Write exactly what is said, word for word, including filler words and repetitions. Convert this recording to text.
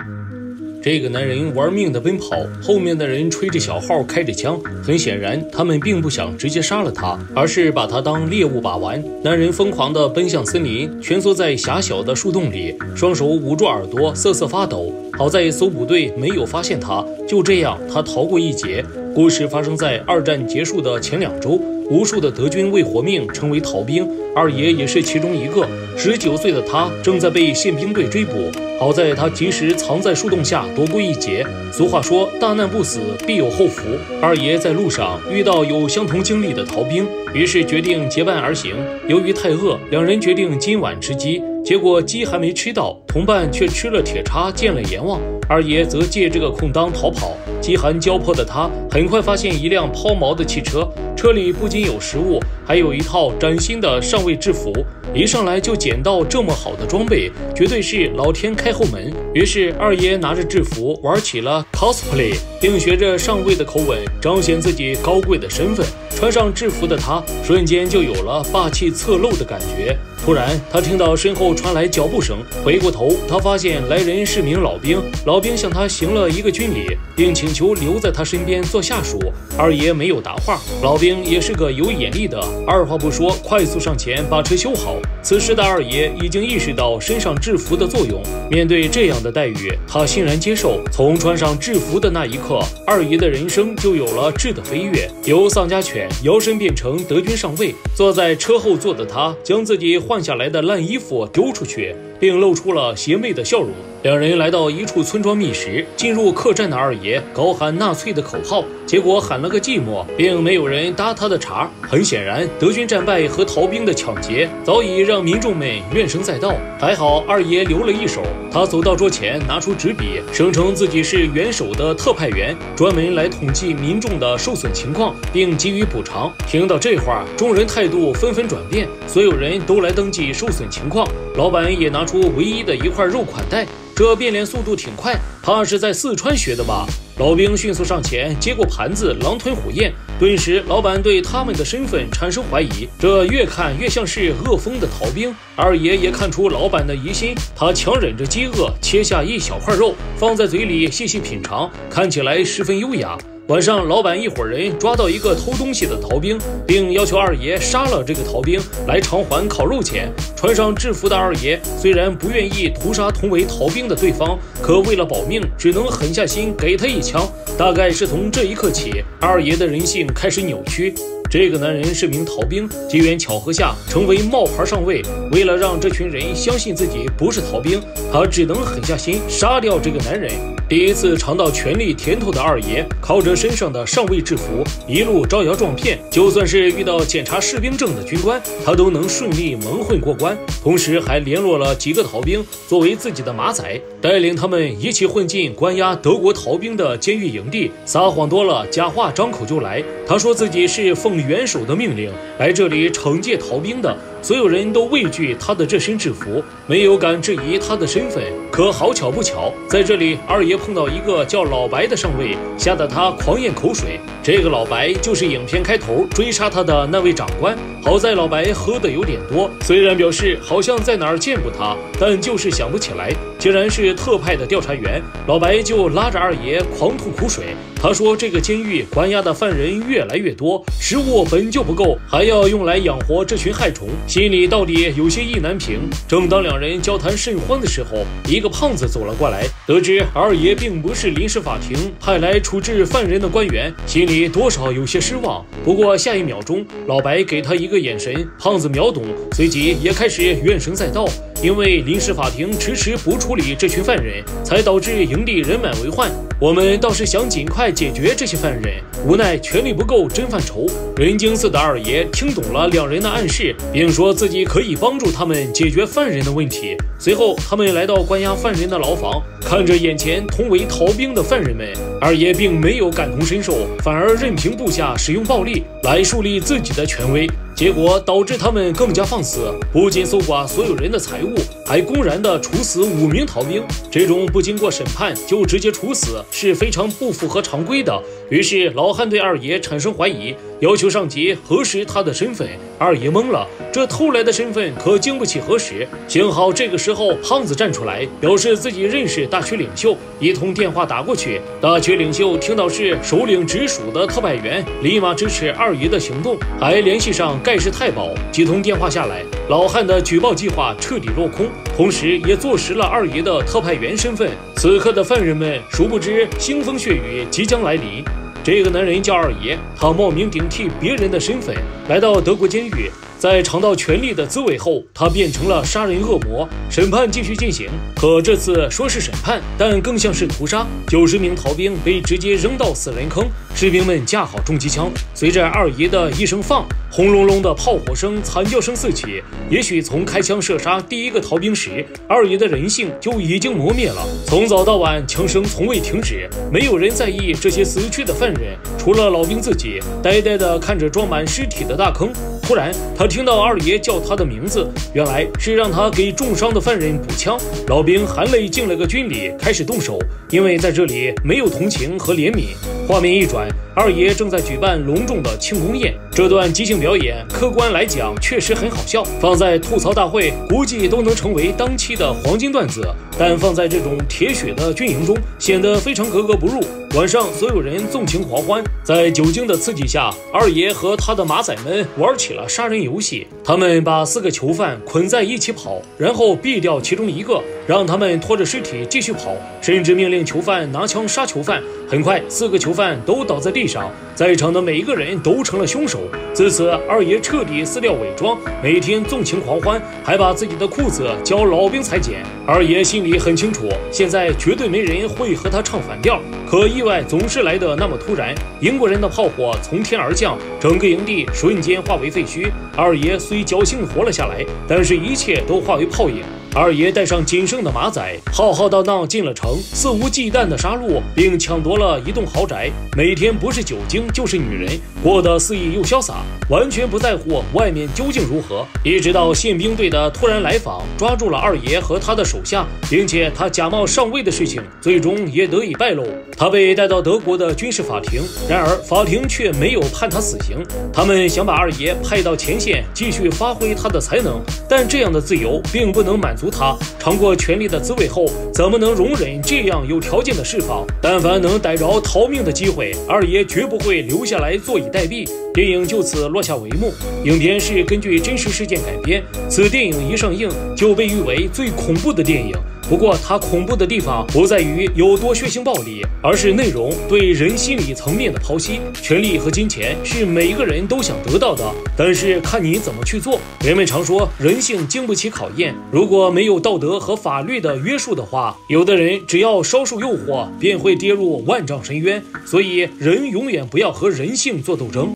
这个男人玩命的奔跑，后面的人吹着小号，开着枪。很显然，他们并不想直接杀了他，而是把他当猎物把玩。男人疯狂地奔向森林，蜷缩在狭小的树洞里，双手捂住耳朵，瑟瑟发抖。好在搜捕队没有发现他，就这样他逃过一劫。故事发生在二战结束的前两周，无数的德军为活命成为逃兵，二爷也是其中一个。十九岁的他正在被宪兵队追捕，好在他及时藏在树洞下躲过一劫。俗话说，大难不死，必有后福。二爷在路上遇到有相同经历的逃兵，于是决定结伴而行。由于太饿，两人决定今晚吃鸡。结果鸡还没吃到，同伴却吃了铁叉，见了阎王。二爷则借这个空当逃跑。饥寒交迫的他很快发现一辆抛锚的汽车，车里不仅有食物，还有一套崭新的上尉制服。一上来就捡到这么好的装备，绝对是老天开后门。于是二爷拿着制服玩起了 cosplay， 并学着上尉的口吻彰显自己高贵的身份。穿上制服的他瞬间就有了霸气侧漏的感觉。突然他听到身后传来脚步声，回过头他发现来人是名老兵，老兵向他行了一个军礼，并请求留在他身边做下属。二爷没有答话，老兵也是个有眼力的，二话不说快速上前把车修好。此时的二爷已经意识到身上制服的作用，面对这样的待遇他欣然接受。从穿上制服的那一刻，二爷的人生就有了质的飞跃，由丧家犬摇身变成德军上尉。坐在车后座的他将自己换下来的烂衣服丢出去，并露出了邪魅的笑容。两人来到一处村庄觅食，进入客栈的二爷高喊纳粹的口号，结果喊了个寂寞，并没有人搭他的茬。很显然，德军战败和逃兵的抢劫早已让民众们怨声载道。还好二爷留了一手，他走到桌前，拿出纸笔，声称自己是元首的特派员，专门来统计民众的受损情况，并给予补偿。听到这话，众人态度纷纷转变，所有人都来登记受损情况。老板也拿出唯一的一块肉款待，这变脸速度挺快，怕是在四川学的吧。老兵迅速上前接过盘子，狼吞虎咽。顿时老板对他们的身份产生怀疑，这越看越像是饿疯的逃兵。二爷也看出老板的疑心，他强忍着饥饿切下一小块肉放在嘴里细细品尝，看起来十分优雅。晚上，老板一伙人抓到一个偷东西的逃兵，并要求二爷杀了这个逃兵来偿还烤肉钱。穿上制服的二爷虽然不愿意屠杀同为逃兵的对方，可为了保命，只能狠下心给他一枪。大概是从这一刻起，二爷的人性开始扭曲。这个男人是名逃兵，机缘巧合下成为冒牌上尉。为了让这群人相信自己不是逃兵，他只能狠下心杀掉这个男人。第一次尝到权力甜头的二爷，靠着身上的上尉制服，一路招摇撞骗，就算是遇到检查士兵证的军官，他都能顺利蒙混过关。同时还联络了几个逃兵作为自己的马仔，带领他们一起混进关押德国逃兵的监狱营地。撒谎多了，假话张口就来。他说自己是奉元首的命令来这里惩戒逃兵的。所有人都畏惧他的这身制服，没有敢质疑他的身份。可好巧不巧，在这里二爷碰到一个叫老白的上尉，吓得他狂咽口水。这个老白就是影片开头追杀他的那位长官。好在老白喝的有点多，虽然表示好像在哪儿见过他，但就是想不起来。既然是特派的调查员，老白就拉着二爷狂吐苦水。他说这个监狱关押的犯人越来越多，食物本就不够，还要用来养活这群害虫，心里到底有些意难平。正当两人交谈甚欢的时候，一个胖子走了过来，得知二爷并不是临时法庭派来处置犯人的官员，心里多少有些失望。不过下一秒钟，老白给他一个眼神，胖子秒懂，随即也开始怨声载道。因为临时法庭迟迟不处理这群犯人，才导致营地人满为患。我们倒是想尽快解决这些犯人，无奈权力不够真犯愁。人精似的二爷听懂了两人的暗示，并说自己可以帮助他们解决犯人的问题。随后他们来到关押犯人的牢房，看着眼前同为逃兵的犯人们，二爷并没有感同身受，反而任凭部下使用暴力来树立自己的权威，结果导致他们更加放肆，不仅搜刮所有人的财物， 还公然的处死五名逃兵。这种不经过审判就直接处死是非常不符合常规的。于是老汉对二爷产生怀疑，要求上级核实他的身份。二爷懵了，这偷来的身份可经不起核实。幸好这个时候胖子站出来，表示自己认识大区领袖，一通电话打过去。大区领袖听到是首领直属的特派员，立马支持二爷的行动，还联系上盖世太保。几通电话下来，老汉的举报计划彻底落空，同时也坐实了二爷的特派员身份。此刻的犯人们殊不知腥风血雨即将来临。这个男人叫二爷，他冒名顶替别人的身份来到德国监狱，在尝到权力的滋味后，他变成了杀人恶魔。审判继续进行，可这次说是审判，但更像是屠杀。九十名逃兵被直接扔到死人坑，士兵们架好重机枪，随着二爷的一声放，轰隆隆的炮火声、惨叫声四起。也许从开枪射杀第一个逃兵时，二爷的人性就已经磨灭了。从早到晚，枪声从未停止，没有人在意这些死去的犯人，除了老兵自己，呆呆地看着装满尸体的大坑。突然，他听到二爷叫他的名字，原来是让他给重伤的犯人补枪。老兵含泪敬了个军礼，开始动手，因为在这里没有同情和怜悯。画面一转，二爷正在举办隆重的庆功宴。这段即兴表演，客观来讲确实很好笑，放在吐槽大会估计都能成为当期的黄金段子，但放在这种铁血的军营中，显得非常格格不入。晚上，所有人纵情狂欢，在酒精的刺激下，二爷和他的马仔们玩起了杀人游戏。他们把四个囚犯捆在一起跑，然后毙掉其中一个，让他们拖着尸体继续跑，甚至命令囚犯拿枪杀囚犯。很快，四个囚犯都倒在地上，在场的每一个人都成了凶手。自此，二爷彻底撕掉伪装，每天纵情狂欢，还把自己的裤子教老兵裁剪。二爷心里很清楚，现在绝对没人会和他唱反调。可意外总是来得那么突然，英国人的炮火从天而降，整个营地瞬间化为废墟。二爷虽侥幸活了下来，但是一切都化为泡影。二爷带上仅剩的马仔，浩浩荡荡进了城，肆无忌惮的杀戮，并抢夺了一栋豪宅。每天不是酒精就是女人，过得肆意又潇洒，完全不在乎外面究竟如何。一直到宪兵队的突然来访，抓住了二爷和他的手下，并且他假冒上尉的事情最终也得以败露。他被带到德国的军事法庭，然而法庭却没有判他死刑。他们想把二爷派到前线，继续发挥他的才能，但这样的自由并不能满足他。尝过权力的滋味后，怎么能容忍这样有条件的释放？但凡能逮着逃命的机会，二爷绝不会留下来坐以待毙。电影就此落下帷幕。影片是根据真实事件改编，此电影一上映就被誉为最恐怖的电影。不过它恐怖的地方不在于有多血腥暴力，而是内容对人心理层面的剖析。权力和金钱是每一个人都想得到的，但是看你怎么去做。人们常说人性经不起考验，如果没有道德和法律的约束的话，有的人只要稍受诱惑便会跌入万丈深渊。所以人永远不要和人性做斗争。